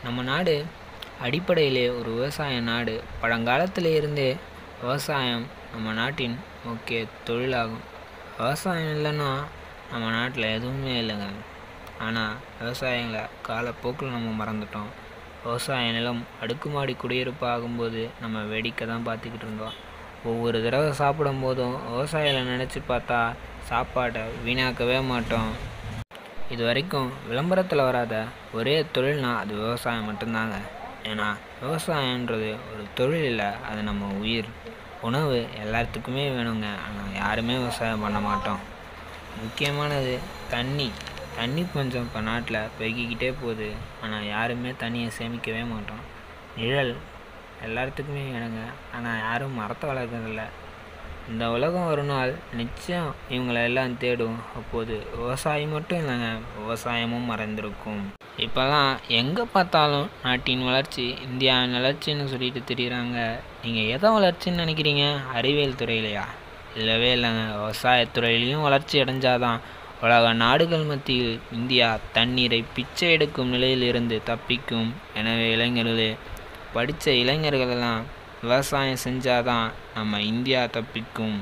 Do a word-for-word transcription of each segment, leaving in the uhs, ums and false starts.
நம்ம நாடு அடிப்படையிலே ஒரு விவசாய நாடு. பழங்காலத்திலே இருந்தே விவசாயம் நம்ம நாட்டின் முக்கிய தொழிலாகும். விவசாயம் இல்லைன்னா நம்ம நாட்டில் எதுவுமே இல்லைங்க. ஆனால் விவசாயங்களை காலப்போக்கில் நம்ம மறந்துட்டோம். விவசாய நிலம் அடுக்குமாடி குடியிருப்பு ஆகும்போது நம்ம வேடிக்கை தான் பார்த்துக்கிட்டு இருந்தோம். ஒவ்வொரு தடவை சாப்பிடும் போதும் விவசாயிகளை நினச்சி பார்த்தா சாப்பாட்டை வீணாக்கவே மாட்டோம். இது வரைக்கும் விளம்பரத்தில் வராத ஒரே தொழில்னா அது விவசாயம் மட்டும்தாங்க. ஏன்னா விவசாயன்றது ஒரு தொழில் இல்லை, அது நம்ம உயிர். உணவு எல்லாத்துக்குமே வேணுங்க, ஆனால் யாருமே விவசாயம் பண்ண மாட்டோம். முக்கியமானது தண்ணி. தண்ணி பஞ்சம் இப்போ நாட்டில் பெருகிக்கிட்டே போகுது, ஆனால் யாருமே தண்ணியை சேமிக்கவே மாட்டோம். நிழல் எல்லாத்துக்குமே வேணுங்க, ஆனால் யாரும் மரத்தை வளர்க்கறதில்ல. இந்த உலகம் ஒரு நாள் நிச்சயம் இவங்களை எல்லாம் தேடும். அப்போது விவசாயம் மட்டும் இல்லைங்க, விவசாயமும் மறைந்திருக்கும். இப்போல்லாம் எங்கே பார்த்தாலும் நாட்டின் வளர்ச்சி, இந்தியாவின் வளர்ச்சின்னு சொல்லிட்டு தெரியுறாங்க. நீங்கள் எதை வளர்ச்சின்னு நினைக்கிறீங்க? அறிவியல் துறையிலையா? இல்லவே இல்லைங்க, விவசாயத்துறையிலையும் வளர்ச்சி அடைஞ்சாதான் உலக நாடுகள் மத்தியில் இந்தியா தண்ணீரை பிச்சை எடுக்கும் நிலையில் இருந்து தப்பிக்கும். எனவே இளைஞர்களே, படித்த இளைஞர்களெல்லாம் விவசாயம் செஞ்சாதான் நம்ம இந்தியா தப்பிக்கும்.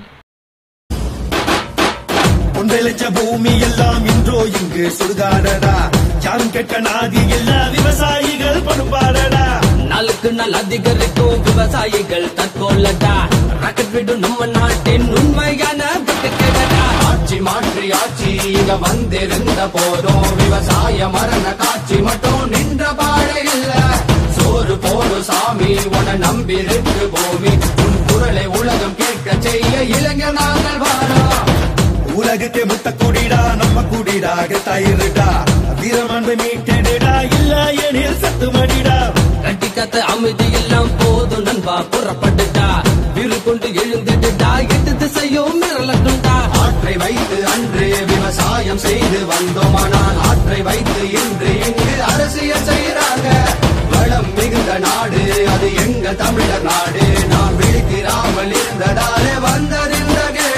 பொன்விளைச்ச பூமி எல்லாம் இன்றோ இங்கு சுடுகாடடா. யாரும் கேட்க நாதி எல்லா விவசாயிகள் படுபாடடா. நாளுக்கு நாள் அதிகரிக்கும் விவசாயிகள் தற்கொள்ளடா. ராக்கெட் விடும் நம்ம நாட்டின் உண்மையான ஆட்சி மாற்றி ஆட்சி இங்க வந்திருந்த போதும் விவசாய மரண காட்சி மட்டும் நின்ற பாடே இல்ல. சோறு போடு சாமி உன நம்பி இருக்கு பூமி. உன் குரலை உலகம் கேட்க செய்ய இளைஞர் நாங்கள் வாரோம். உலகுக்கு முத்த கூடிடா, நம்ம கூடிடா தயிருடா. வீரமன்பை மீட்டெடுடா, இல்ல எனில் சத்து மடிடா. கட்டி கத்த அமைதி எல்லாம் போதும் நண்பா, புறப்பட்டுட்டா. வீறு கொண்டு எழுந்துடுடா, எட்டு திசையும் மிரளட்டுண்டா. ஆற்றை வைத்து அன்று விவசாயம் செய்து வந்தோம், ஆனால் ஆற்றை வைத்து இன்று இங்கு அரசியல் செய்யறாங்க. வளம் மிகுந்த நாடு அது எங்க தமிழர் நாடு. நாம் விழித்திராமல் இருந்ததாலே வந்ததிந்த கேடு.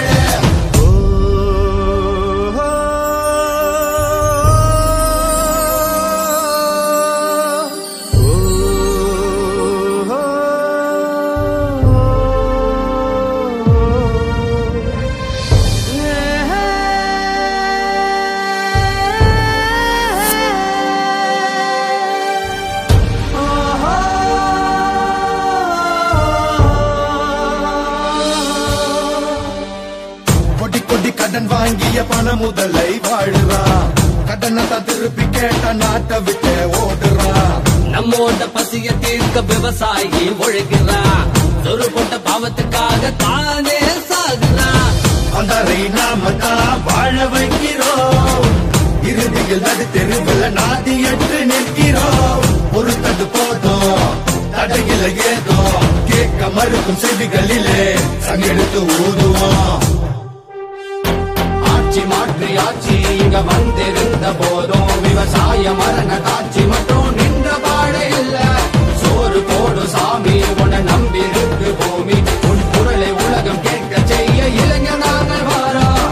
கடன் வாங்கிய பண முதலை வாழுறான். கடனை திருப்பி கேட்ட நாட்டை விட்டு ஓடுறான். நம்மோட பசிய தீர்க்க விவசாயி ஒழுகிறான். சொரு போட்ட பாவத்துக்காக தானே சாகுறான். அதரை நாம தான் வாழ வைக்கிறோம். இறுதியில் நடு தெருவில் நாதியற்று நிற்கிறோம். பொறுத்தது போதும், தடையில ஏதோ கேட்க மறுக்கும் செவிகளிலே சங்கெடுத்து ஊதுவோம். ஆட்சி மாற்றி ஆட்சி இங்க வந்திருந்த போதும் விவசாய மரண காட்சி மட்டும் நின்ற பாடே இல்ல. சோறு போடு சாமி உன நம்பி இருக்கு பூமி. உன் குரலை உலகம் கேட்க செய்ய இளைஞர் நாங்கள் வாரோம்.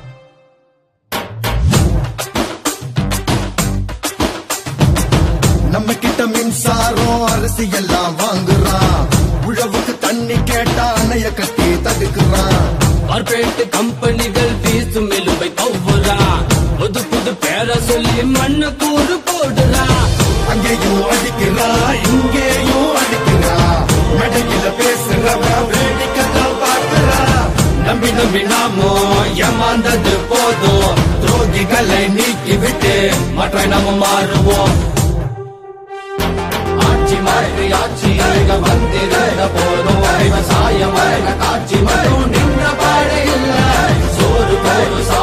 நம்ம கிட்ட மின்சாரம் அரிசி எல்லாம் வாங்குறான். உழவுக்கு தண்ணி கேட்டா அணைய கட்டி தடுக்கிறான். கார்பரேட் கம்பெனிகள் வீசும் எலும்பை கவ்வுறா. புது புது பேரை சொல்லி மண்ணு கூறு போடுறா. அங்கேயும் அடிக்கிறா, இங்கேயும் அடிக்கிறா. நடையில பேசுறவ வேடிக்கைதான் பார்க்கிறா. நம்பி நம்பி நாமோ ஏமாந்தது போதும். துரோகிகளை நீக்கி விட்டு மற்ற நாம மாறுவோம். ஆட்சி மாற்றி ஆட்சி இங்க வந்திருந்த போதும் விவசாய மரண காட்சி மட்டும் நின்ற பாடே இல்ல. சோறு போடு